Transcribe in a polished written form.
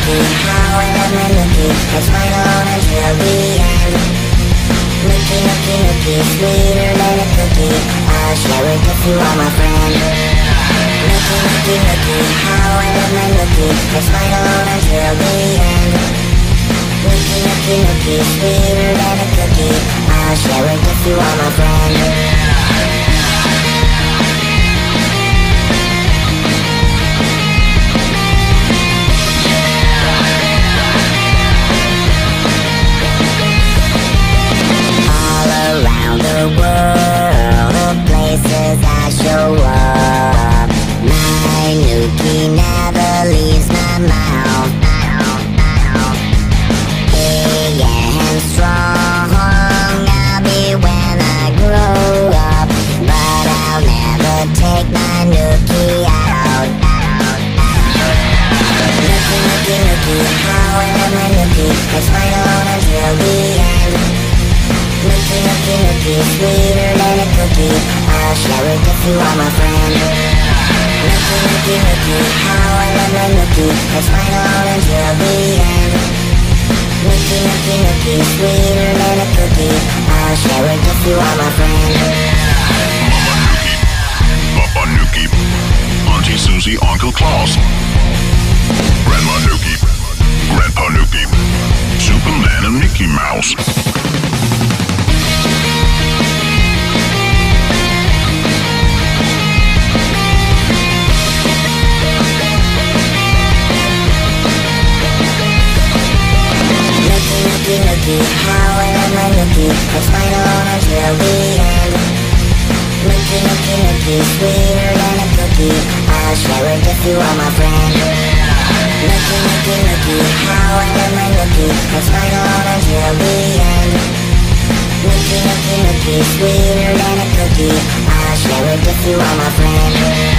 Nuki, how I love my Nuki. Let's fight on until the end. Nuki, Nuki, Nuki, sweeter than a cookie. I'll share it if you are my friend. Nuki, Nuki, Nuki, how I love my Nuki. Let's fight on until the end. Nuki, Nuki, Nuki, sweeter than a cookie. I'll share it if you are my friend. The world of places I show up, my Nuki never leaves my mouth. Big and strong I'll be when I grow up, but I'll never take my Nuki out. Nuki, Nuki, Nuki, how I love my Nuki. Let's fight on until the end. Nuki, Nuki, Nuki, sweeter than a cookie. I'll share it if you are my friend. Nuki, Nuki, Nuki, how I love my Nuki. Let's fight on until the end. Nuki, Nuki, Nuki, sweeter than a cookie. I'll share it if you are my friend. Mama Nuki, Papa Nuki, Auntie Susie, Uncle Klaus, Grandma Nuki, Grandpa Nuki, Superman and Mickey Mouse. Nuki, Nuki, how I love my Nuki. Let's fight on until the end. Nuki, Nuki, Nuki, sweeter than a cookie. I'll share it if you are my friend. Nuki, Nuki, Nuki, how I love my Nuki. Let's fight on until the end. Nuki, Nuki, Nuki, sweeter than a cookie. I'll share it if you are my friend.